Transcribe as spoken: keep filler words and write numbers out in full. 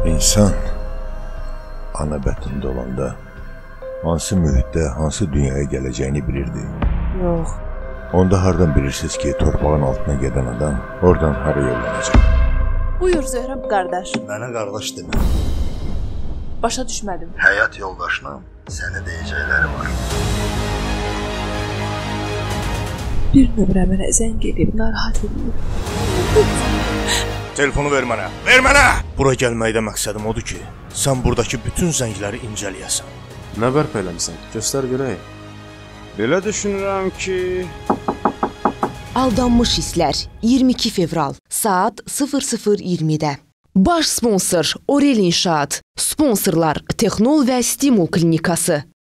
İnsan ana bətnində olanda hansı mühitdə, hansı dünyaya gələcəyini bilirdi? Yox. Onda hardan bilirsiniz ki, torpağın altına gedən adam oradan hara yollanacaq? Buyur Zöhrəm qardaş. Mənə qardaş demə. Başa düşmədim. Həyat yoldaşına sənə deyəcəkləri var. Bir nömrə mənə zəng edib narahat edir. Telefonu ver mənə. Ver mənə! Bura gəlməkdə məqsədim odur ki, sən buradakı bütün zəngləri incələyəsən. Nə bərpa eləmisən? Göstər görək. Belə düşünürəm ki... Aldanmış hisslər iyirmi iki fevral saat sıfır sıfır iyirmidə. Baş sponsor Orel İnşaat, sponsorlar Texnol və Stimul Klinikası.